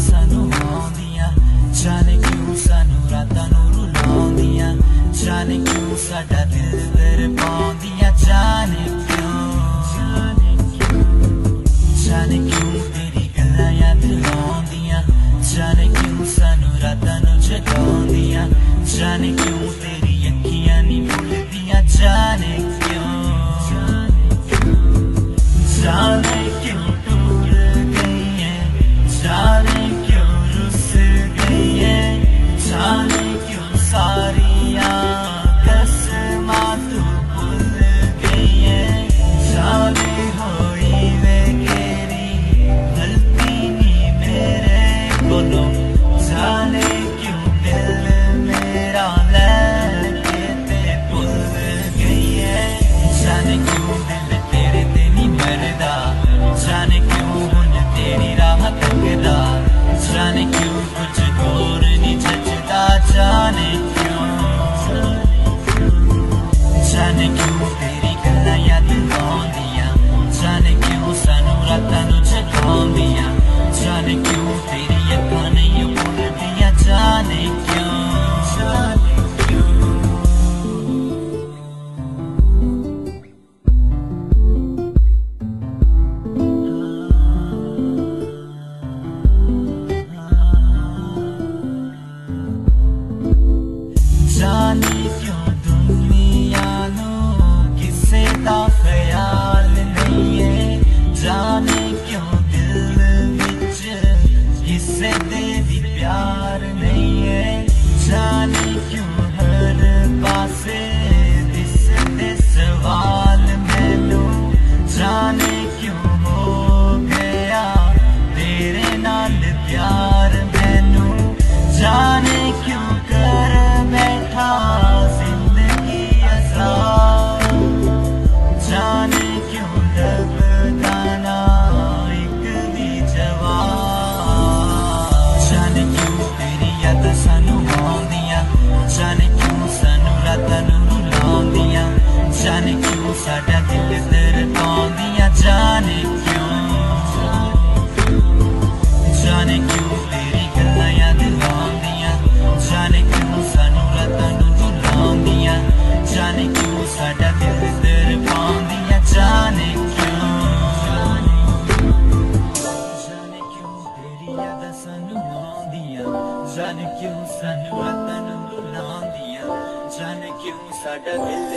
सानू आउंदियां, जाने क्यों सानू रातां नूं रुलाउंदियां, जाने क्यों साडा दिल तड़पाउंदियां, जाने क्यों तेरी गल्लां याद आउंदियां, जाने क्यों सानू रातां नूं जगाउंदियां, जाने क्यों तेरी अखियां नी भुलदियां, जाने क्यों टूट गई है, जाने क्यों रुस गई है, जाने क्यों सारियां कसमां तू भूल गई है, जाने होई वे तेरी गलती नी मेरे कोलों, जाने क्यों दिल मेरा लेके ते भूल गई है, जाने क्यों दिल तेरे ते नी मरदा, जाने क्यों हुन तेरी राह तकदा, जाने क्यों कुछ और नी जचदा, जाने क्यों तेरी गल्लां याद आउंदियां, जाने क्यों सानू रातां नूं जगाउंदियां, जाने क्यों तेरी अखां नहीं भुलदियां, जाने क्यों जाने क्यों दुनिया नूं किसे दा ख्याल नहीं है, जाने क्यों दिल विच किसे दे भी प्यार नहीं है, जाने क्यों हर पासे दिसदे सवाल मैनू, जाने क्यों हो गया तेरे नाल प्यार मैनू, जाने क्यों कर बैठा जिंदगी आसान, जाने क्यों लभदा ना एक भी जवाब, जाने क्यों तेरी याद सानू आउंदियां, जाने क्यों सानू रातां नूं रुलाउंदियां, जाने क्यों साडा दिल तड़पाउंदियां, जाने क्यों तेरी गल्लां याद आउंदियां, जाने क्यों सानू रातां नूं रुलाउंदियां, जाने क्यों साडा दिल तड़पाउंदियां, जाने क्यों तेरी याद सानू आउंदियां, जाने क्यों सानू रातां नूं रुलाउंदियां, जाने क्यों साडा दिल